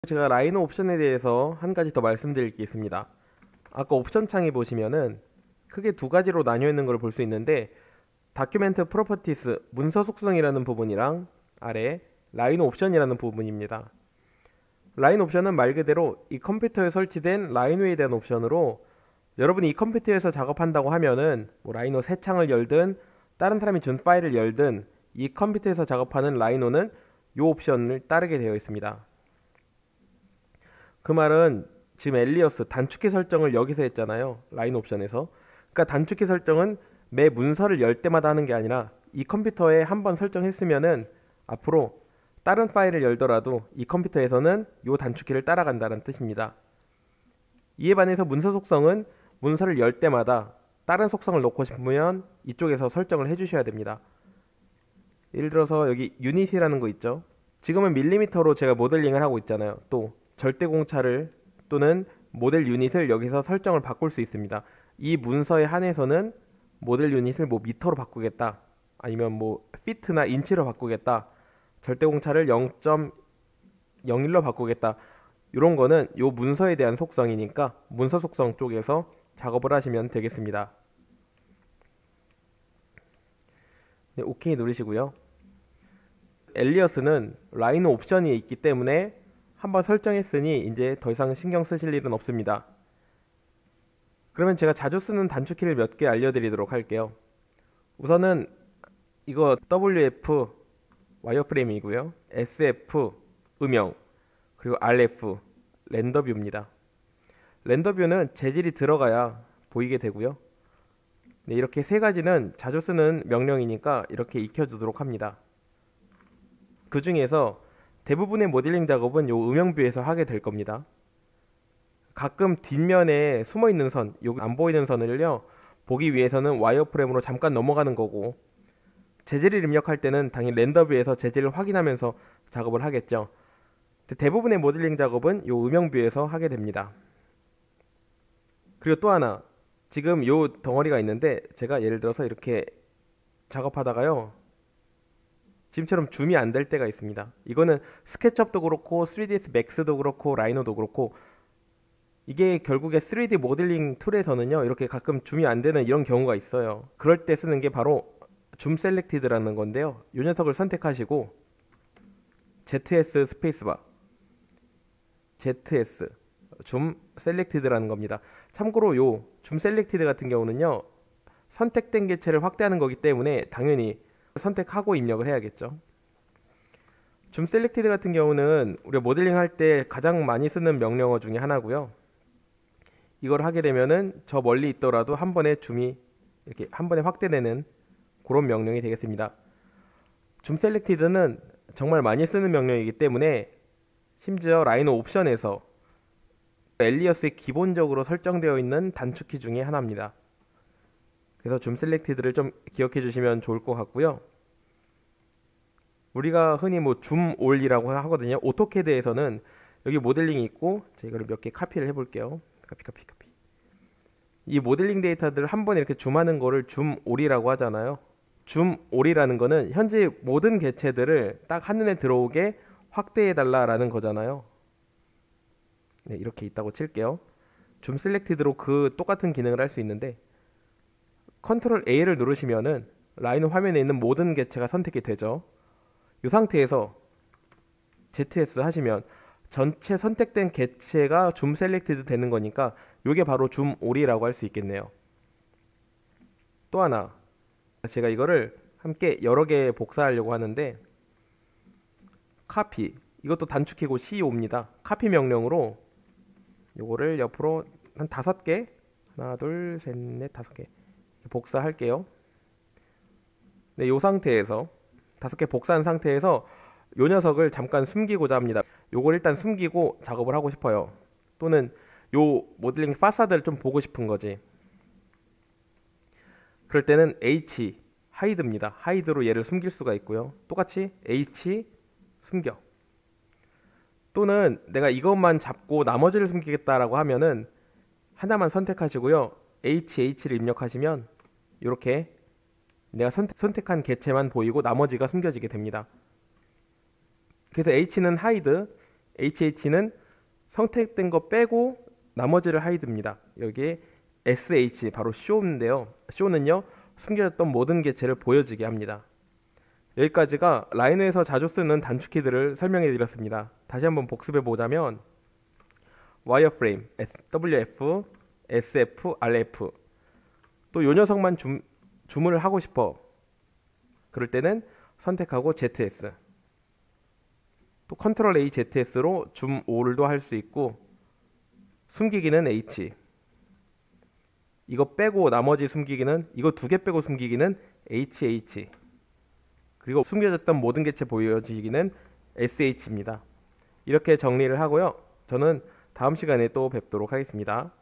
제가 라이노 옵션에 대해서 한 가지 더 말씀드릴 게 있습니다. 아까 옵션 창에 보시면은 크게 두 가지로 나뉘어 있는 걸 볼 수 있는데, 다큐멘트 프로퍼티스 문서 속성이라는 부분이랑 아래 라이노 옵션이라는 부분입니다. 라인 옵션은 말 그대로 이 컴퓨터에 설치된 라이노에 대한 옵션으로, 여러분이 이 컴퓨터에서 작업한다고 하면은 뭐 라이노 새 창을 열든 다른 사람이 준 파일을 열든 이 컴퓨터에서 작업하는 라이노는 이 옵션을 따르게 되어 있습니다. 그 말은 지금 엘리어스 단축키 설정을 여기서 했잖아요. 라인 옵션에서. 그러니까 단축키 설정은 매 문서를 열 때마다 하는 게 아니라 이 컴퓨터에 한번 설정했으면은 앞으로 다른 파일을 열더라도 이 컴퓨터에서는 이 단축키를 따라간다는 뜻입니다. 이에 반해서 문서 속성은 문서를 열 때마다 다른 속성을 넣고 싶으면 이쪽에서 설정을 해주셔야 됩니다. 예를 들어서 여기 유닛이라는 거 있죠. 지금은 밀리미터로 제가 모델링을 하고 있잖아요. 또 절대 공차를 또는 모델 유닛을 여기서 설정을 바꿀 수 있습니다. 이 문서에 한해서는 모델 유닛을 뭐 미터로 바꾸겠다, 아니면 뭐 피트나 인치로 바꾸겠다, 절대 공차를 0.01로 바꾸겠다, 이런 거는 요 문서에 대한 속성이니까 문서 속성 쪽에서 작업을 하시면 되겠습니다. 네, 오케이 누르시고요. 엘리어스는 라이노 옵션이 있기 때문에 한번 설정했으니 이제 더 이상 신경 쓰실 일은 없습니다. 그러면 제가 자주 쓰는 단축키를 몇 개 알려드리도록 할게요. 우선은 이거 WF 와이어프레임이고요. SF 음영, 그리고 RF 렌더뷰입니다. 렌더뷰는 재질이 들어가야 보이게 되고요. 네, 이렇게 세 가지는 자주 쓰는 명령이니까 이렇게 익혀두도록 합니다. 그 중에서 대부분의 모델링 작업은 요 음영뷰에서 하게 될 겁니다. 가끔 뒷면에 숨어있는 선, 요 안 보이는 선을요 보기 위해서는 와이어프레임으로 잠깐 넘어가는 거고, 재질을 입력할 때는 당연히 렌더뷰에서 재질을 확인하면서 작업을 하겠죠. 대부분의 모델링 작업은 요 음영뷰에서 하게 됩니다. 그리고 또 하나, 지금 요 덩어리가 있는데 제가 예를 들어서 이렇게 작업하다가요 지금처럼 줌이 안 될 때가 있습니다. 이거는 스케치업도 그렇고 3ds max도 그렇고 라이노도 그렇고, 이게 결국에 3D 모델링 툴에서는요 이렇게 가끔 줌이 안 되는 이런 경우가 있어요. 그럴 때 쓰는 게 바로 줌 셀렉티드라는 건데요, 이 녀석을 선택하시고 ZS 스페이스바, ZS 줌 셀렉티드라는 겁니다. 참고로 요 줌 셀렉티드 같은 경우는요 선택된 개체를 확대하는 거기 때문에 당연히 선택하고 입력을 해야겠죠. 줌 셀렉티드 같은 경우는 우리가 모델링 할 때 가장 많이 쓰는 명령어 중에 하나고요. 이걸 하게 되면은 저 멀리 있더라도 한 번에 줌이 이렇게 한 번에 확대되는 그런 명령이 되겠습니다. 줌 셀렉티드는 정말 많이 쓰는 명령이기 때문에 심지어 라이노 옵션에서 엘리어스에 기본적으로 설정되어 있는 단축키 중에 하나입니다. 그래서 줌 셀렉티드를 좀 기억해 주시면 좋을 것 같고요. 우리가 흔히 뭐 줌 올이라고 하거든요. 오토캐드에서는 여기 모델링이 있고, 제가 이걸 몇 개 카피를 해볼게요. 카피. 이 모델링 데이터들을 한 번에 이렇게 줌하는 거를 줌 올이라고 하잖아요. 줌 올이라는 거는 현재 모든 개체들을 딱 한눈에 들어오게 확대해 달라라는 거잖아요. 네, 이렇게 있다고 칠게요. 줌 셀렉티드로 그 똑같은 기능을 할 수 있는데, 컨트롤 A를 누르시면은 라이노 화면에 있는 모든 개체가 선택이 되죠. 이 상태에서 ZS 하시면 전체 선택된 개체가 줌 셀렉티드 되는 거니까 이게 바로 줌 올이라고 할 수 있겠네요. 또 하나, 제가 이거를 함께 여러 개 복사하려고 하는데, 카피, 이것도 단축키고 C5입니다. 카피 명령으로 요거를 옆으로 한 5개, 하나 둘 셋 넷 5개 복사할게요. 네, 요 상태에서 5개 복사한 상태에서 요 녀석을 잠깐 숨기고자 합니다. 요걸 일단 숨기고 작업을 하고 싶어요. 또는 요 모델링 파사드를 좀 보고 싶은 거지. 그럴 때는 H 하이드입니다. 하이드로 얘를 숨길 수가 있고요. 똑같이 H 숨겨. 또는 내가 이것만 잡고 나머지를 숨기겠다라고 하면은 하나만 선택하시고요. HH를 입력하시면 이렇게 내가 선택한 개체만 보이고 나머지가 숨겨지게 됩니다. 그래서 H는 하이드, HH는 선택된 거 빼고 나머지를 하이드입니다. 여기에 SH 바로 show인데요. show는요 숨겨졌던 모든 개체를 보여지게 합니다. 여기까지가 라이노에서 자주 쓰는 단축키들을 설명해 드렸습니다. 다시 한번 복습해 보자면 와이어프레임 WF, SF, RF 또 요 녀석만 줌을 하고 싶어. 그럴 때는 선택하고 ZS 또 컨트롤 A ZS로 줌 올도 할 수 있고 숨기기는 H 이거 빼고 나머지 숨기기는 이거 두 개 빼고 숨기기는 HH 그리고 숨겨졌던 모든 개체 보여지기는 SH입니다. 이렇게 정리를 하고요. 저는 다음 시간에 또 뵙도록 하겠습니다.